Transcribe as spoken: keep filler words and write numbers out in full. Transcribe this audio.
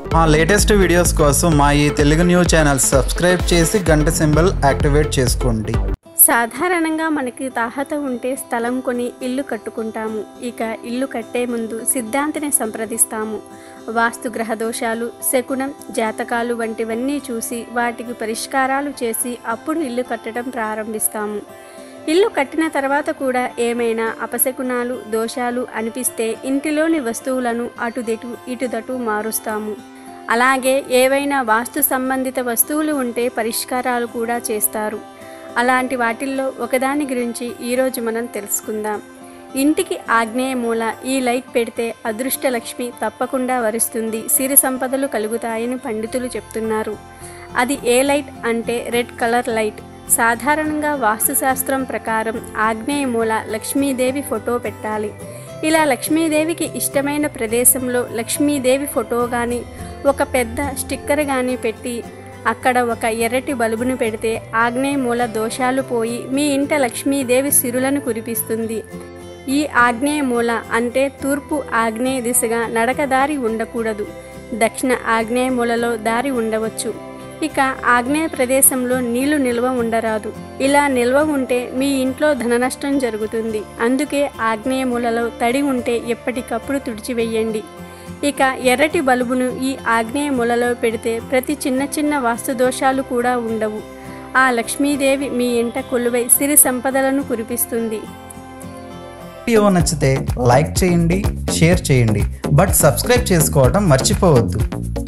మా latest videos కోసం మా ఈ తెలుగు న్యూస్ ఛానల్ సబ్స్క్రైబ్ చేసి గంట సింబల్ యాక్టివేట్ చేసుకోండి. సాధారణంగా మనకి తాహత ఉంటే స్థలం కొని ఇల్లు కట్టుకుంటాము. ఇక ఇల్లు కట్టే ముందు సిద్ధాంతిని సంప్రదిస్తాము. వాస్తు గ్రహ దోషాలు, శకునం, జాతకాలు వంటివన్నీ చూసి వాటికి పరిష్కారాలు చేసి అప్పుడు ఇల్లు కట్టడం ప్రారంభిస్తాము. ఇల్లు కట్టిన తర్వాత కూడా ఏమైనా అపశకునాలు, దోషాలు అనిపిస్తే ఇంటిలోని వస్తువులను అటుదిటు ఇటుదటు మారుస్తాము. అలాగే ఏవైనా వాస్తు సంబంధిత వస్తువులు ఉంటే పరిష్కారాలు కూడా చేస్తారు. అలాంటి వాటిల్లో ఒకదాని గురించి ఈరోజు మనం తెలుసుకుందాం. ఇంటికి ఆగ్నేయ మూల ఈ లైట్ పెడితే అదృష్ట లక్ష్మి తప్పకుండా వరిస్తుంది, సిరి సంపదలు కలుగుతాయని పండితులు చెప్తున్నారు. అది ఏ లైట్ అంటే రెడ్ కలర్ లైట్. సాధారణంగా వాస్తుశాస్త్రం ప్రకారం ఆగ్నేయ మూల లక్ష్మీదేవి ఫోటో పెట్టాలి. ఇలా లక్ష్మీదేవికి ఇష్టమైన ప్రదేశంలో లక్ష్మీదేవి ఫోటో కానీ ఒక పెద్ద స్టిక్కర్ కానీ పెట్టి అక్కడ ఒక ఎర్రటి బల్బును పెడితే ఆగ్నేయ మూల దోషాలు పోయి మీ ఇంట లక్ష్మీదేవి సిరులను కురిపిస్తుంది. ఈ ఆగ్నేయ మూల అంటే తూర్పు ఆగ్నేయ దిశగా నడక దారి ఉండకూడదు. దక్షిణ ఆగ్నేయ మూలలో దారి ఉండవచ్చు. ఇక ఆగ్నేయ ప్రదేశంలో నీళ్లు నిల్వ ఉండరాదు. ఇలా నిల్వ ఉంటే మీ ఇంట్లో ధన నష్టం జరుగుతుంది. అందుకే ఆగ్నేయ మూలలో తడి ఉంటే ఎప్పటికప్పుడు తుడిచివేయండి. ఇక ఎర్రటి బల్బును ఈ ఆగ్నేయ మూలలో పెడితే ప్రతి చిన్న చిన్న వాస్తు దోషాలు కూడా ఉండవు. ఆ లక్ష్మీదేవి మీ ఇంట కొలువై సిరి సంపదలను కురిపిస్తుంది. వీడియో నచ్చితే లైక్ చేయండి, షేర్ చేయండి, బట్ సబ్స్క్రైబ్ చేసుకోవడం మర్చిపోవద్దు.